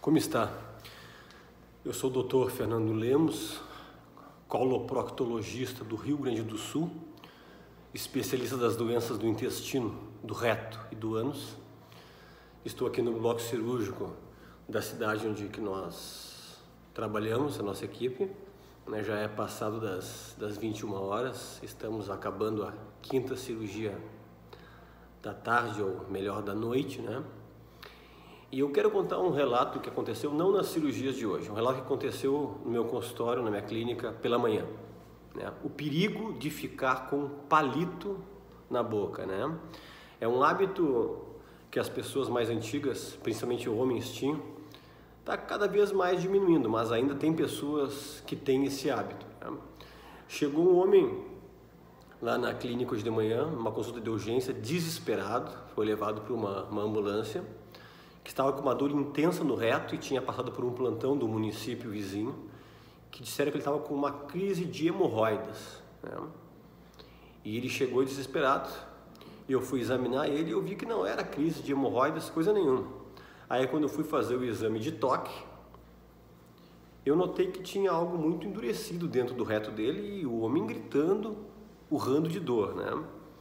Como está? Eu sou o Dr. Fernando Lemos, coloproctologista do Rio Grande do Sul, especialista das doenças do intestino, do reto e do ânus. Estou aqui no bloco cirúrgico da cidade onde que nós trabalhamos, a nossa equipe. Já é passado das 21 horas, estamos acabando a quinta cirurgia da tarde, ou melhor, da noite, né? E eu quero contar um relato que aconteceu não nas cirurgias de hoje, um relato que aconteceu no meu consultório, na minha clínica, pela manhã, né? O perigo de ficar com palito na boca, né? É um hábito que as pessoas mais antigas, principalmente homens, tinham, está cada vez mais diminuindo, mas ainda tem pessoas que têm esse hábito, né? Chegou um homem lá na clínica hoje de manhã, numa consulta de urgência, desesperado, foi levado para uma ambulância, que estava com uma dor intensa no reto e tinha passado por um plantão do município vizinho, que disseram que ele estava com uma crise de hemorroidas, né? E ele chegou desesperado, e eu fui examinar ele e eu vi que não era crise de hemorroidas, coisa nenhuma. Aí quando eu fui fazer o exame de toque, eu notei que tinha algo muito endurecido dentro do reto dele e o homem gritando, urrando de dor, né?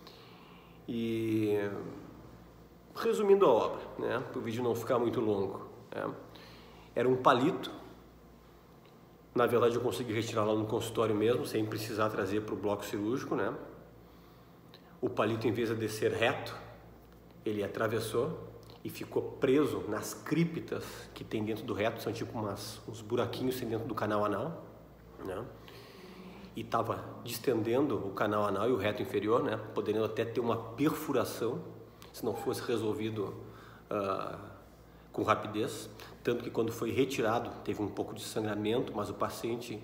E resumindo a obra, né, para o vídeo não ficar muito longo, né? Era um palito. Na verdade eu consegui retirar lá no consultório mesmo, sem precisar trazer para o bloco cirúrgico, né? O palito, em vez de descer reto, ele atravessou e ficou preso nas criptas que tem dentro do reto, são tipo uns buraquinhos dentro do canal anal, né? E estava distendendo o canal anal e o reto inferior, né? Podendo até ter uma perfuração, se não fosse resolvido com rapidez. Tanto que quando foi retirado, teve um pouco de sangramento, mas o paciente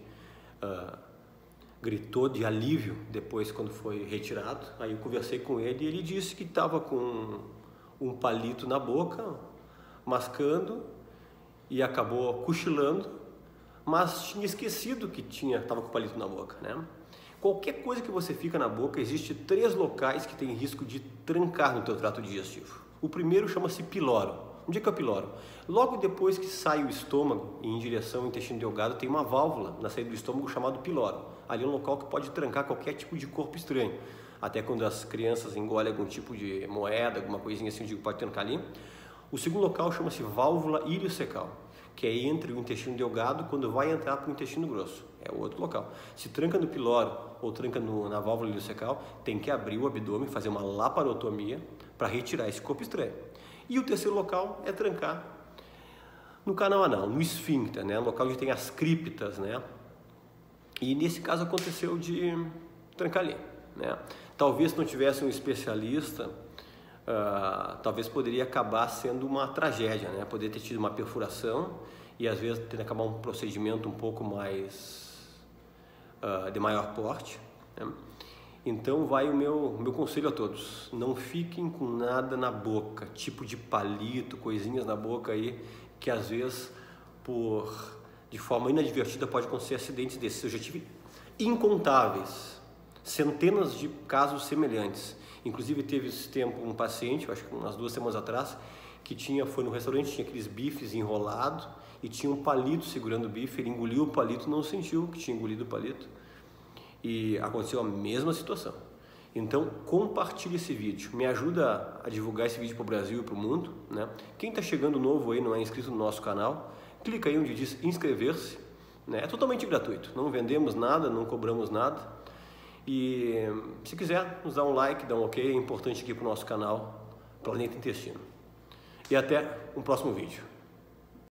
gritou de alívio depois quando foi retirado. Aí eu conversei com ele e ele disse que estava com um palito na boca, mascando, e acabou cochilando, mas tinha esquecido que estava com o palito na boca, né? Qualquer coisa que você fica na boca, existe 3 locais que tem risco de trancar no teu trato digestivo. O primeiro chama-se piloro. Onde é que é o piloro? Logo depois que sai o estômago e em direção ao intestino delgado, tem uma válvula na saída do estômago chamado piloro. Ali é um local que pode trancar qualquer tipo de corpo estranho. Até quando as crianças engolem algum tipo de moeda, alguma coisinha assim, eu digo, pode trancar ali. O segundo local chama-se válvula iliocecal, que é entre o intestino delgado quando vai entrar para o intestino grosso. É o outro local. Se tranca no piloro ou tranca na válvula iliocecal, tem que abrir o abdômen, fazer uma laparotomia para retirar esse corpo estranho. E o terceiro local é trancar no canal anal, no esfíncter, né? No local onde tem as criptas, né? E nesse caso aconteceu de trancar ali, né? Talvez se não tivesse um especialista, talvez poderia acabar sendo uma tragédia, né? Poderia ter tido uma perfuração e às vezes ter que acabar um procedimento um pouco mais de maior porte, né? Então vai o meu conselho a todos: não fiquem com nada na boca, tipo de palito, coisinhas na boca aí, que às vezes de forma inadvertida pode acontecer acidentes desses. Eu já tive incontáveis, centenas de casos semelhantes. Inclusive teve esse tempo um paciente, acho que umas 2 semanas atrás, que foi no restaurante, tinha aqueles bifes enrolados e tinha um palito segurando o bife. Ele engoliu o palito, não sentiu que tinha engolido o palito, e aconteceu a mesma situação. Então compartilhe esse vídeo, me ajuda a divulgar esse vídeo para o Brasil e para o mundo, né? Quem está chegando novo aí, não é inscrito no nosso canal, clica aí onde diz inscrever-se, né? É totalmente gratuito, não vendemos nada, não cobramos nada. E se quiser nos dar um like, dar um ok, é importante aqui para o nosso canal Planeta Intestino. E até um próximo vídeo.